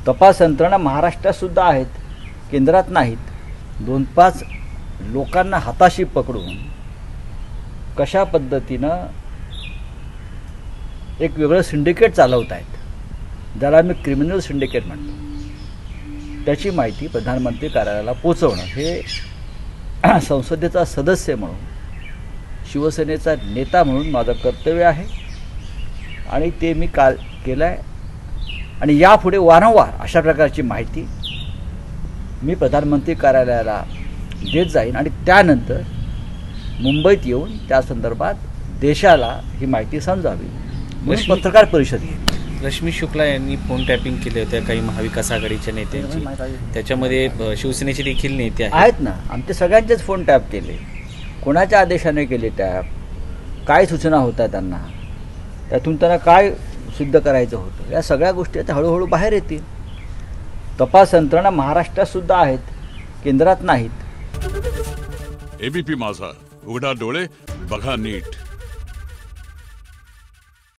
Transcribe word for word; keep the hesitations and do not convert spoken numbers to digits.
तपास यंत्रणा महाराष्ट्रात सुद्धा आहेत, केंद्रात नाहीत. दोन पाच लोकांना हाताशी पकडून कशा पद्धतीनं एक वेगळं सिंडिकेट चालवत आहेत, ज्याला आम्ही क्रिमिनल सिंडिकेट म्हणतो, त्याची माहिती प्रधानमंत्री कार्यालयाला पोचवणं हे संसदेचा सदस्य म्हणून, शिवसेनेचा नेता म्हणून माझं कर्तव्य आहे आणि ते मी काल केलं आहे. आणि यापुढे वारंवार अशा प्रकारची माहिती मी प्रधानमंत्री कार्यालयाला देत जाईन आणि त्यानंतर मुंबईत येऊन त्या संदर्भात देशाला ही माहिती समजावी म्हणून पत्रकार परिषद घेईन. रश्मी शुक्ला यांनी फोन टॅपिंग केले होते काही महाविकास आघाडीच्या नेत्यांची, त्याच्यामध्ये शिवसेनेचे देखील नेते आहेत ना. आमचे सगळ्यांचेच फोन टॅप केले. कोणाच्या आदेशाने केले टॅप, काय सूचना होत्या त्यांना, त्यातून त्यांना काय सिद्ध करायचं होतं, या सगळ्या गोष्टी आता हळूहळू बाहेर येतील. तपास यंत्रणा महाराष्ट्रात सुद्धा आहेत, केंद्रात नाहीत. एबीपी माझा, उघडा डोळे बघा नीट.